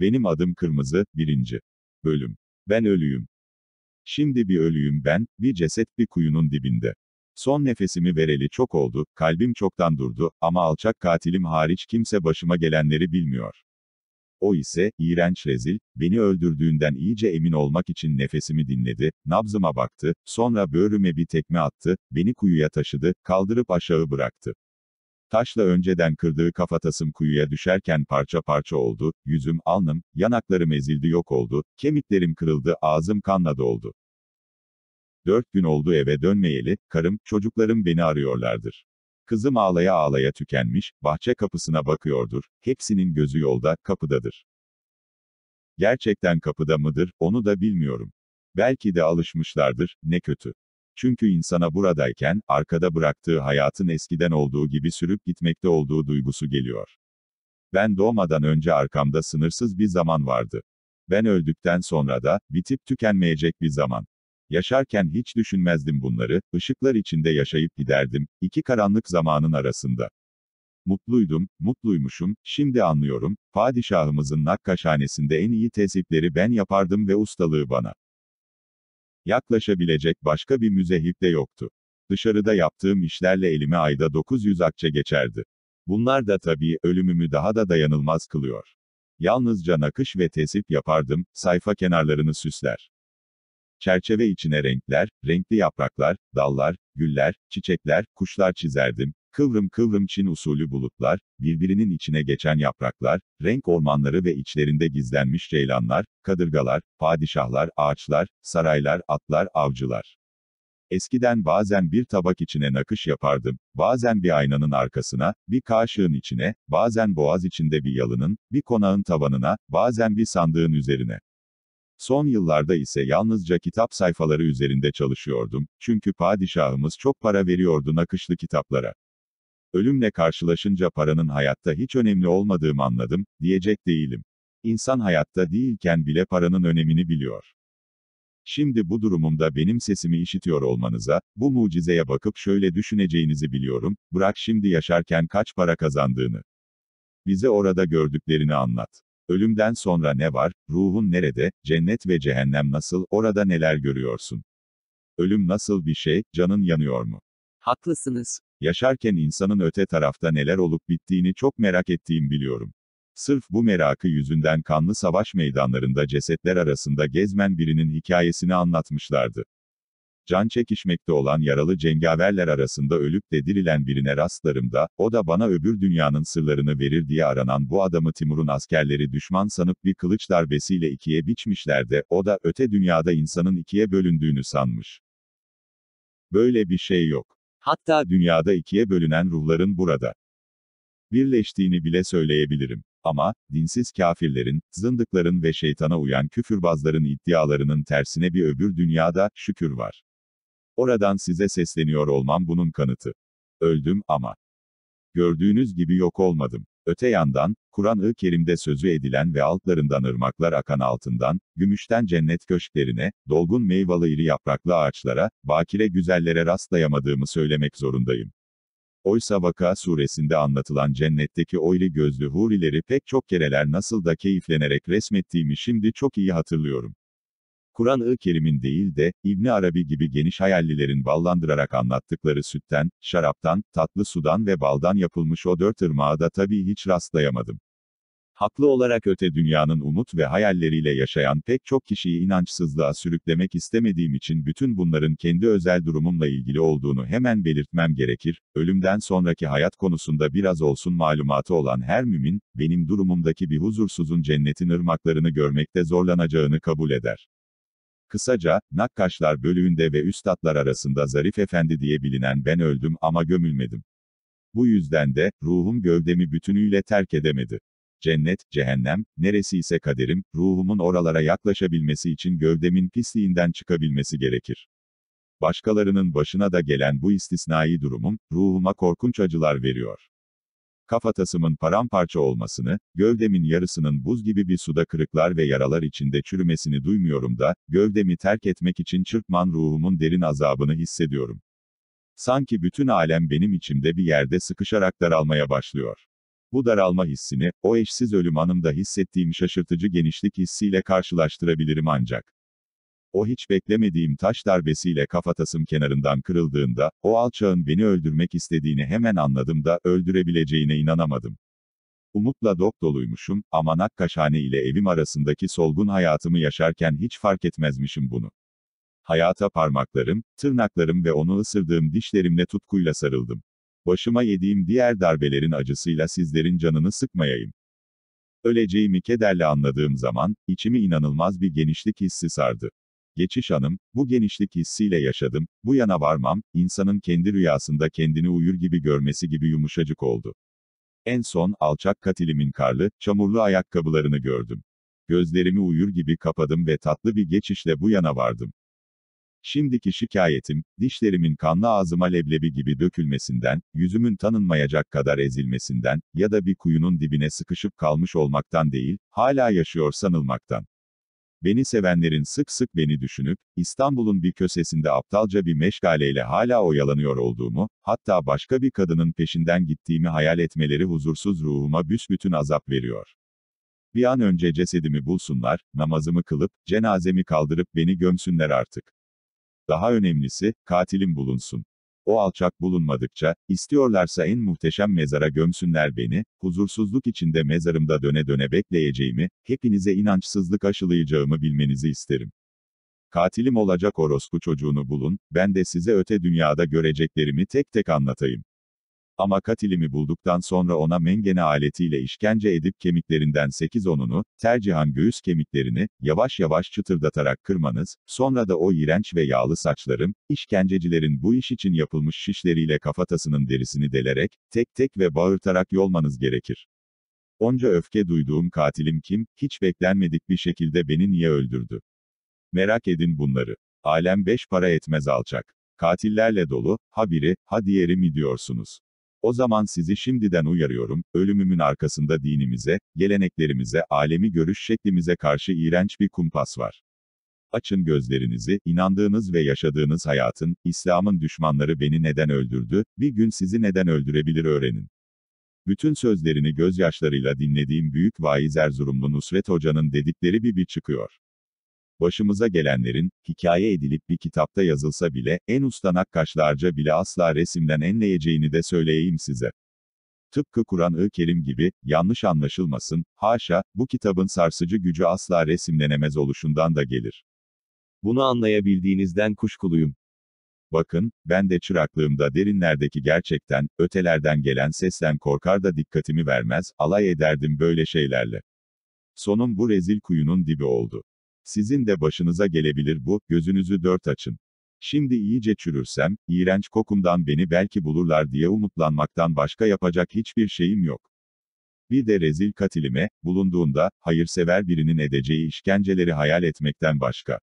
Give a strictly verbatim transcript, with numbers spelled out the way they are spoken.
Benim adım Kırmızı, birinci. Bölüm. Ben ölüyüm. Şimdi bir ölüyüm ben, bir ceset bir kuyunun dibinde. Son nefesimi vereli çok oldu, kalbim çoktan durdu, ama alçak katilim hariç kimse başıma gelenleri bilmiyor. O ise, iğrenç rezil, beni öldürdüğünden iyice emin olmak için nefesimi dinledi, nabzıma baktı, sonra böğrüme bir tekme attı, beni kuyuya taşıdı, kaldırıp aşağı bıraktı. Taşla önceden kırdığı kafatasım kuyuya düşerken parça parça oldu, yüzüm, alnım, yanaklarım ezildi yok oldu, kemiklerim kırıldı, ağzım kanla doldu. Dört gün oldu eve dönmeyeli, karım, çocuklarım beni arıyorlardır. Kızım ağlaya ağlaya tükenmiş, bahçe kapısına bakıyordur, hepsinin gözü yolda, kapıdadır. Gerçekten kapıda mıdır, onu da bilmiyorum. Belki de alışmışlardır, ne kötü. Çünkü insana buradayken, arkada bıraktığı hayatın eskiden olduğu gibi sürüp gitmekte olduğu duygusu geliyor. Ben doğmadan önce arkamda sınırsız bir zaman vardı. Ben öldükten sonra da, bitip tükenmeyecek bir zaman. Yaşarken hiç düşünmezdim bunları, ışıklar içinde yaşayıp giderdim, iki karanlık zamanın arasında. Mutluydum, mutluymuşum, şimdi anlıyorum, padişahımızın nakkaşhanesinde en iyi tesipleri ben yapardım ve ustalığı bana. Yaklaşabilecek başka bir müzehip de yoktu. Dışarıda yaptığım işlerle elime ayda dokuz yüz akçe geçerdi. Bunlar da tabii, ölümümü daha da dayanılmaz kılıyor. Yalnızca nakış ve tesip yapardım, sayfa kenarlarını süsler. Çerçeve içine renkler, renkli yapraklar, dallar, güller, çiçekler, kuşlar çizerdim. Kıvrım kıvrım Çin usulü bulutlar, birbirinin içine geçen yapraklar, renk ormanları ve içlerinde gizlenmiş ceylanlar, kadırgalar, padişahlar, ağaçlar, saraylar, atlar, avcılar. Eskiden bazen bir tabak içine nakış yapardım, bazen bir aynanın arkasına, bir kaşığın içine, bazen boğaz içinde bir yalının, bir konağın tavanına, bazen bir sandığın üzerine. Son yıllarda ise yalnızca kitap sayfaları üzerinde çalışıyordum, çünkü padişahımız çok para veriyordu nakışlı kitaplara. Ölümle karşılaşınca paranın hayatta hiç önemli olmadığımı anladım, diyecek değilim. İnsan hayatta değilken bile paranın önemini biliyor. Şimdi bu durumumda benim sesimi işitiyor olmanıza, bu mucizeye bakıp şöyle düşüneceğinizi biliyorum, bırak şimdi yaşarken kaç para kazandığını. Bize orada gördüklerini anlat. Ölümden sonra ne var, ruhun nerede, cennet ve cehennem nasıl, orada neler görüyorsun? Ölüm nasıl bir şey, canın yanıyor mu? Haklısınız. Yaşarken insanın öte tarafta neler olup bittiğini çok merak ettiğim biliyorum. Sırf bu merakı yüzünden kanlı savaş meydanlarında cesetler arasında gezmen birinin hikayesini anlatmışlardı. Can çekişmekte olan yaralı cengaverler arasında ölüp de dirilen birine rastlarımda, o da bana öbür dünyanın sırlarını verir diye aranan bu adamı Timur'un askerleri düşman sanıp bir kılıç darbesiyle ikiye biçmişler de, o da öte dünyada insanın ikiye bölündüğünü sanmış. Böyle bir şey yok. Hatta dünyada ikiye bölünen ruhların burada birleştiğini bile söyleyebilirim. Ama, dinsiz kafirlerin, zındıkların ve şeytana uyan küfürbazların iddialarının tersine bir öbür dünyada, şükür var. Oradan size sesleniyor olmam bunun kanıtı. Öldüm ama gördüğünüz gibi yok olmadım. Öte yandan, Kur'an-ı Kerim'de sözü edilen ve altlarından ırmaklar akan altından, gümüşten cennet köşklerine, dolgun meyvalı iri yapraklı ağaçlara, bakire güzellere rastlayamadığımı söylemek zorundayım. Oysa Vaka suresinde anlatılan cennetteki o iri gözlü hurileri pek çok kereler nasıl da keyiflenerek resmettiğimi şimdi çok iyi hatırlıyorum. Kur'an-ı Kerim'in değil de, İbni Arabi gibi geniş hayallilerin ballandırarak anlattıkları sütten, şaraptan, tatlı sudan ve baldan yapılmış o dört ırmağa da tabii hiç rastlayamadım. Haklı olarak öte dünyanın umut ve hayalleriyle yaşayan pek çok kişiyi inançsızlığa sürüklemek istemediğim için bütün bunların kendi özel durumumla ilgili olduğunu hemen belirtmem gerekir, ölümden sonraki hayat konusunda biraz olsun malumatı olan her mümin, benim durumumdaki bir huzursuzun cennetin ırmaklarını görmekte zorlanacağını kabul eder. Kısaca, nakkaşlar bölüğünde ve üstatlar arasında Zarif Efendi diye bilinen ben öldüm ama gömülmedim. Bu yüzden de, ruhum gövdemi bütünüyle terk edemedi. Cennet, cehennem, neresi ise kaderim, ruhumun oralara yaklaşabilmesi için gövdemin pisliğinden çıkabilmesi gerekir. Başkalarının başına da gelen bu istisnai durumum, ruhuma korkunç acılar veriyor. Kafatasımın paramparça olmasını, gövdemin yarısının buz gibi bir suda kırıklar ve yaralar içinde çürümesini duymuyorum da, gövdemi terk etmek için çırpman ruhumun derin azabını hissediyorum. Sanki bütün alem benim içimde bir yerde sıkışarak daralmaya başlıyor. Bu daralma hissini, o eşsiz ölüm anımda hissettiğim şaşırtıcı genişlik hissiyle karşılaştırabilirim ancak. O hiç beklemediğim taş darbesiyle kafatasım kenarından kırıldığında, o alçağın beni öldürmek istediğini hemen anladım da, öldürebileceğine inanamadım. Umutla dop doluymuşum, ama Nakkaşhane ile evim arasındaki solgun hayatımı yaşarken hiç fark etmezmişim bunu. Hayata parmaklarım, tırnaklarım ve onu ısırdığım dişlerimle tutkuyla sarıldım. Başıma yediğim diğer darbelerin acısıyla sizlerin canını sıkmayayım. Öleceğimi kederle anladığım zaman, içimi inanılmaz bir genişlik hissi sardı. Geçiş anım, bu genişlik hissiyle yaşadım, bu yana varmam, insanın kendi rüyasında kendini uyur gibi görmesi gibi yumuşacık oldu. En son, alçak katilimin karlı, çamurlu ayakkabılarını gördüm. Gözlerimi uyur gibi kapadım ve tatlı bir geçişle bu yana vardım. Şimdiki şikayetim, dişlerimin kanlı ağzıma leblebi gibi dökülmesinden, yüzümün tanınmayacak kadar ezilmesinden, ya da bir kuyunun dibine sıkışıp kalmış olmaktan değil, hala yaşıyor sanılmaktan. Beni sevenlerin sık sık beni düşünüp, İstanbul'un bir kösesinde aptalca bir meşgaleyle hala oyalanıyor olduğumu, hatta başka bir kadının peşinden gittiğimi hayal etmeleri huzursuz ruhuma büsbütün azap veriyor. Bir an önce cesedimi bulsunlar, namazımı kılıp, cenazemi kaldırıp beni gömsünler artık. Daha önemlisi, katilim bulunsun. O alçak bulunmadıkça, istiyorlarsa en muhteşem mezara gömsünler beni, huzursuzluk içinde mezarımda döne döne bekleyeceğimi, hepinize inançsızlık aşılayacağımı bilmenizi isterim. Katilim olacak orospu çocuğunu bulun, ben de size öte dünyada göreceklerimi tek tek anlatayım. Ama katilimi bulduktan sonra ona mengene aletiyle işkence edip kemiklerinden sekiz onunu, tercihan göğüs kemiklerini, yavaş yavaş çıtırdatarak kırmanız, sonra da o iğrenç ve yağlı saçlarım, işkencecilerin bu iş için yapılmış şişleriyle kafatasının derisini delerek, tek tek ve bağırtarak yolmanız gerekir. Onca öfke duyduğum katilim kim, hiç beklenmedik bir şekilde beni niye öldürdü? Merak edin bunları. Alem beş para etmez alçak. Katillerle dolu, ha biri, ha diğeri mi diyorsunuz? O zaman sizi şimdiden uyarıyorum, ölümümün arkasında dinimize, geleneklerimize, alemi görüş şeklimize karşı iğrenç bir kumpas var. Açın gözlerinizi, inandığınız ve yaşadığınız hayatın, İslam'ın düşmanları beni neden öldürdü, bir gün sizi neden öldürebilir öğrenin. Bütün sözlerini gözyaşlarıyla dinlediğim büyük vaiz Erzurumlu Nusret Hoca'nın dedikleri bir bir çıkıyor. Başımıza gelenlerin, hikaye edilip bir kitapta yazılsa bile, en usta nakkaşlarca bile asla resimden enleyeceğini de söyleyeyim size. Tıpkı Kur'an-ı Kerim gibi, yanlış anlaşılmasın, haşa, bu kitabın sarsıcı gücü asla resimlenemez oluşundan da gelir. Bunu anlayabildiğinizden kuşkuluyum. Bakın, ben de çıraklığımda derinlerdeki gerçekten, ötelerden gelen sesten korkar da dikkatimi vermez, alay ederdim böyle şeylerle. Sonum bu rezil kuyunun dibi oldu. Sizin de başınıza gelebilir bu, gözünüzü dört açın. Şimdi iyice çürürsem, iğrenç kokumdan beni belki bulurlar diye umutlanmaktan başka yapacak hiçbir şeyim yok. Bir de rezil katilime, bulunduğunda, hayırsever birinin edeceği işkenceleri hayal etmekten başka.